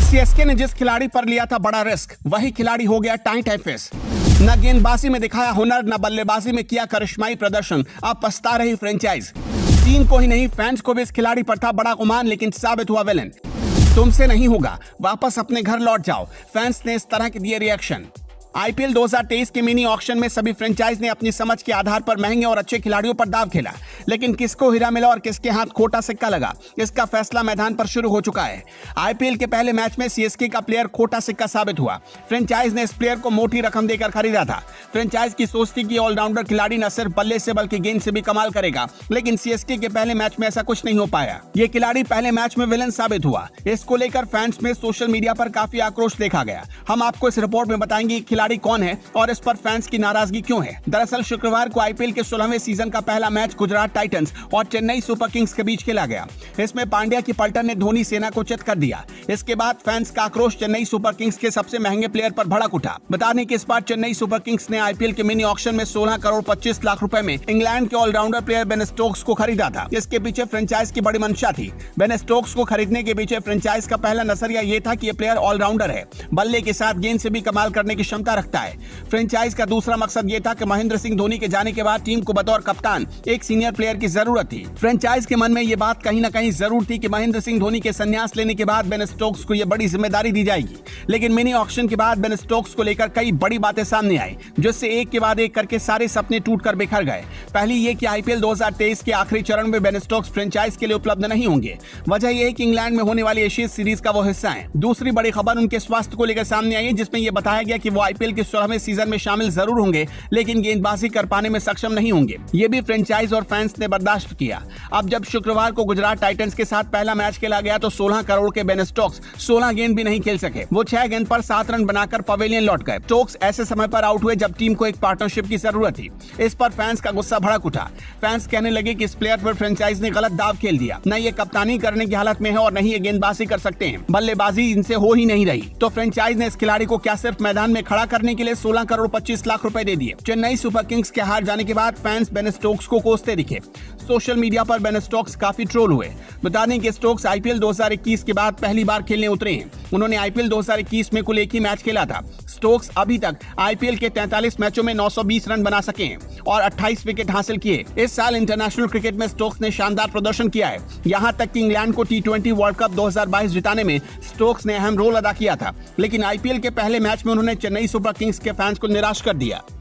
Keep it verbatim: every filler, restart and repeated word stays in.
CSK ने जिस खिलाड़ी पर लिया था बड़ा रिस्क, वही खिलाड़ी हो गया टाई टाइफिस। न गेंदबाजी में दिखाया हुनर, न बल्लेबाजी में किया करिश्माई प्रदर्शन, अब पछता रही फ्रेंचाइज। टीम को ही नहीं, फैंस को भी इस खिलाड़ी पर था बड़ा गुमान, लेकिन साबित हुआ विलेन। तुमसे नहीं होगा, वापस अपने घर लौट जाओ, फैंस ने इस तरह के दिए रिएक्शन। आईपीएल दो हज़ार तेईस के मिनी ऑक्शन में सभी फ्रेंचाइज ने अपनी समझ के आधार पर महंगे और अच्छे खिलाड़ियों पर दाव खेला, लेकिन किसको हीरा मिला और किसके हाथ खोटा सिक्का लगा, इसका फैसला मैदान पर शुरू हो चुका है। आईपीएल के पहले मैच में सीएसके का प्लेयर खोटा सिक्का साबित हुआ। फ्रेंचाइज ने इस प्लेयर को मोटी रकम देकर खरीदा था। फ्रेंचाइज की सोच थी कि ऑलराउंडर खिलाड़ी न सिर्फ बल्ले से बल्कि गेंद से भी कमाल करेगा, लेकिन सीएसके के पहले मैच में ऐसा कुछ नहीं हो पाया। ये खिलाड़ी पहले मैच में विलेन साबित हुआ। इसको लेकर फैंस में सोशल मीडिया पर काफी आक्रोश देखा गया। हम आपको इस रिपोर्ट में बताएंगे खिलाड़ी कौन है और इस पर फैंस की नाराजगी क्यों है। दरअसल शुक्रवार को आईपीएल के सोलहवें सीजन का पहला मैच गुजरात टाइटंस और चेन्नई सुपर किंग्स के बीच खेला गया। इसमें पांड्या की पलटन ने धोनी सेना को चित कर दिया। इसके बाद फैंस का आक्रोश चेन्नई सुपर किंग्स के सबसे महंगे प्लेयर पर भड़क उठा। बता दें कि इस बार चेन्नई सुपर किंग्स ने आईपीएल के मिनी ऑक्शन में सोलह करोड़ पच्चीस लाख रुपए में इंग्लैंड के ऑलराउंडर प्लेयर बेन स्टोक्स को खरीदा था। इसके पीछे फ्रेंचाइज की बड़ी मंशा थी। बेन स्टोक्स को खरीदने के पीछे फ्रेंचाइज का पहला नजरिया ये था कि ये प्लेयर ऑलराउंडर है, बल्ले के साथ गेंद से भी कमाल करने की क्षमता रखता है। फ्रेंचाइज का दूसरा मकसद ये था कि महेंद्र सिंह धोनी के जाने के बाद टीम को बतौर कप्तान एक सीनियर प्लेयर की जरूरत थी। फ्रेंचाइज के मन में ये बात कहीं ना कहीं जरूर थी कि महेंद्र सिंह धोनी के संन्यास लेने के बाद बेन स्टोक्स को ये बड़ी जिम्मेदारी दी जाएगी। लेकिन मिनी ऑक्शन के बाद बेन स्टोक्स को लेकर कई बड़ी बातें सामने आई, जिससे एक के बाद एक करके सारे सपने टूट कर बिखर गए। पहली ये कि आईपीएल दो हज़ार तेईस के आखिरी चरण में बेन स्टोक्स फ्रेंचाइज के लिए उपलब्ध नहीं होंगे। वजह यह है कि इंग्लैंड में होने वाली एशिया सीरीज का वो हिस्सा है। दूसरी बड़ी खबर उनके स्वास्थ्य को लेकर सामने आई है, जिसमें यह बताया गया कि वो आईपीएल के सोलहवें सीजन में शामिल जरूर होंगे, लेकिन गेंदबाजी कर पाने में सक्षम नहीं होंगे। ये भी फ्रेंचाइज और फैंस ने बर्दाश्त किया। अब जब शुक्रवार को गुजरात टाइटंस के साथ पहला मैच खेला गया तो सोलह करोड़ के बेन स्टोक्स सोलह गेंद भी नहीं खेल सके। वो छह गेंद पर सात रन बनाकर पवेलियन लौट गए। स्टोक्स ऐसे समय पर आउट हुए जब टीम को एक पार्टनरशिप की जरूरत थी। इस पर फैंस का गुस्सा भड़क उठा। फैंस कहने लगे कि इस प्लेयर पर फ्रेंचाइज ने गलत दाव खेल दिया। न ये कप्तानी करने की हालत में है और नहीं ये गेंदबाजी कर सकते हैं, बल्लेबाजी इनसे हो ही नहीं रही। तो फ्रेंचाइज ने इस खिलाड़ी को क्या सिर्फ मैदान में खड़ा करने के लिए सोलह करोड़ पच्चीस लाख रुपए दे दिए। चेन्नई सुपर किंग्स के हार जाने के बाद फैंस बेन स्टोक्स को कोसते दिखे। सोशल मीडिया पर बेन स्टोक्स काफी ट्रोल हुए। बता दें कि स्टोक्स आईपीएल दो हज़ार इक्कीस के बाद पहली बार खेलने उतरे हैं। उन्होंने आईपीएल दो हज़ार इक्कीस में कुल एक ही मैच खेला था। स्टोक्स अभी तक आईपीएल के तैंतालीस मैचों में नौ सौ बीस रन बना सके हैं और अट्ठाईस विकेट हासिल किए। इस साल इंटरनेशनल क्रिकेट में स्टोक्स ने शानदार प्रदर्शन किया है। यहां तक कि इंग्लैंड को टी ट्वेंटी वर्ल्ड कप दो हज़ार बाईस जिताने में स्टोक्स ने अहम रोल अदा किया था। लेकिन आईपीएल के पहले मैच में उन्होंने चेन्नई सुपर किंग्स के फैंस को निराश कर दिया।